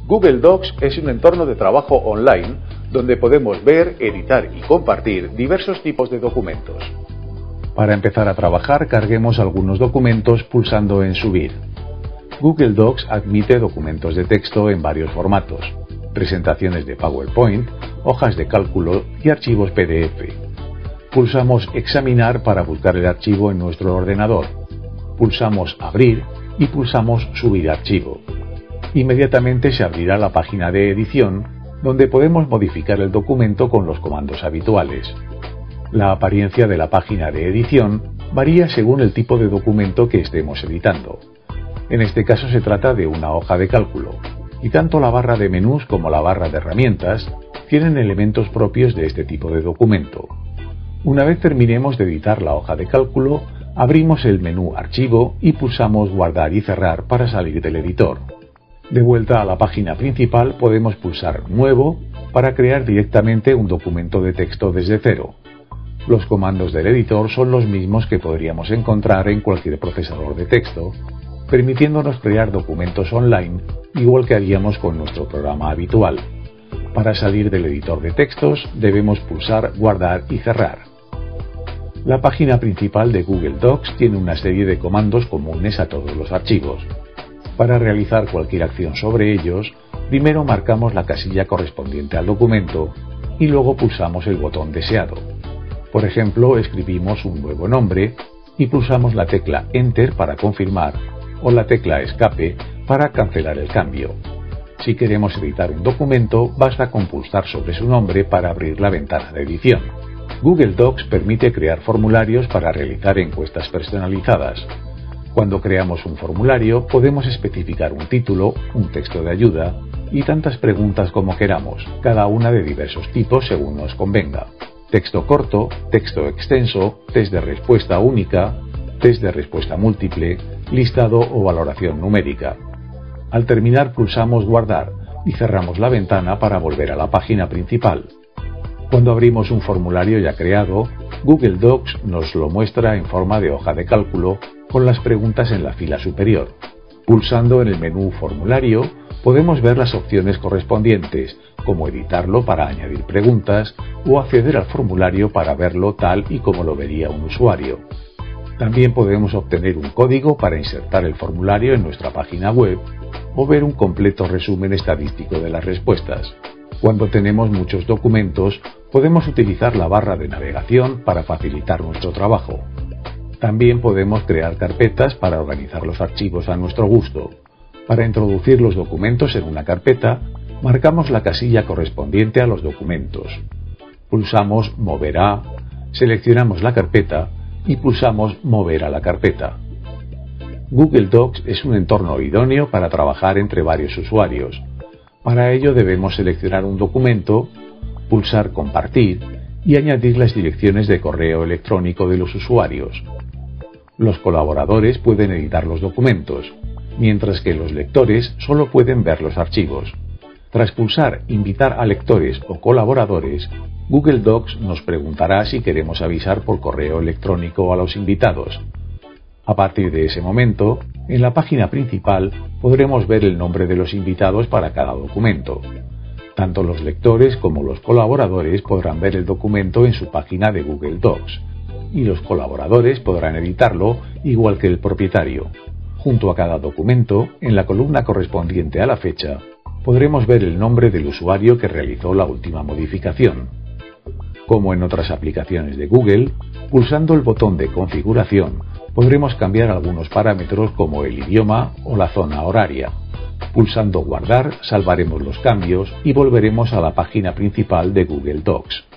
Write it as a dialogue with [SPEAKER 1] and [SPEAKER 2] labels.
[SPEAKER 1] Google Docs es un entorno de trabajo online donde podemos ver, editar y compartir diversos tipos de documentos. Para empezar a trabajar, carguemos algunos documentos pulsando en Subir. Google Docs admite documentos de texto en varios formatos: presentaciones de PowerPoint, hojas de cálculo y archivos PDF. Pulsamos Examinar para buscar el archivo en nuestro ordenador. Pulsamos Abrir y pulsamos Subir archivo. Inmediatamente se abrirá la página de edición, donde podemos modificar el documento con los comandos habituales. La apariencia de la página de edición varía según el tipo de documento que estemos editando. En este caso se trata de una hoja de cálculo, y tanto la barra de menús como la barra de herramientas tienen elementos propios de este tipo de documento. Una vez terminemos de editar la hoja de cálculo, abrimos el menú Archivo y pulsamos Guardar y Cerrar para salir del editor. De vuelta a la página principal podemos pulsar Nuevo para crear directamente un documento de texto desde cero. Los comandos del editor son los mismos que podríamos encontrar en cualquier procesador de texto, permitiéndonos crear documentos online igual que haríamos con nuestro programa habitual. Para salir del editor de textos debemos pulsar Guardar y Cerrar. La página principal de Google Docs tiene una serie de comandos comunes a todos los archivos. Para realizar cualquier acción sobre ellos, primero marcamos la casilla correspondiente al documento y luego pulsamos el botón deseado. Por ejemplo, escribimos un nuevo nombre y pulsamos la tecla Enter para confirmar o la tecla Escape para cancelar el cambio. Si queremos editar un documento, basta con pulsar sobre su nombre para abrir la ventana de edición. Google Docs permite crear formularios para realizar encuestas personalizadas. Cuando creamos un formulario, podemos especificar un título, un texto de ayuda y tantas preguntas como queramos, cada una de diversos tipos según nos convenga: texto corto, texto extenso, test de respuesta única, test de respuesta múltiple, listado o valoración numérica. Al terminar pulsamos Guardar y cerramos la ventana para volver a la página principal. Cuando abrimos un formulario ya creado, Google Docs nos lo muestra en forma de hoja de cálculo con las preguntas en la fila superior. Pulsando en el menú Formulario podemos ver las opciones correspondientes, como editarlo para añadir preguntas o acceder al formulario para verlo tal y como lo vería un usuario. También podemos obtener un código para insertar el formulario en nuestra página web o ver un completo resumen estadístico de las respuestas. Cuando tenemos muchos documentos, podemos utilizar la barra de navegación para facilitar nuestro trabajo. También podemos crear carpetas para organizar los archivos a nuestro gusto. Para introducir los documentos en una carpeta, marcamos la casilla correspondiente a los documentos. Pulsamos Mover a, seleccionamos la carpeta y pulsamos Mover a la carpeta. Google Docs es un entorno idóneo para trabajar entre varios usuarios. Para ello debemos seleccionar un documento, pulsar Compartir y añadir las direcciones de correo electrónico de los usuarios. Los colaboradores pueden editar los documentos, mientras que los lectores solo pueden ver los archivos. Tras pulsar Invitar a lectores o colaboradores, Google Docs nos preguntará si queremos avisar por correo electrónico a los invitados. A partir de ese momento, en la página principal podremos ver el nombre de los invitados para cada documento. Tanto los lectores como los colaboradores podrán ver el documento en su página de Google Docs, y los colaboradores podrán editarlo igual que el propietario. Junto a cada documento, en la columna correspondiente a la fecha, podremos ver el nombre del usuario que realizó la última modificación. Como en otras aplicaciones de Google, pulsando el botón de configuración, podremos cambiar algunos parámetros como el idioma o la zona horaria. Pulsando Guardar, salvaremos los cambios y volveremos a la página principal de Google Docs.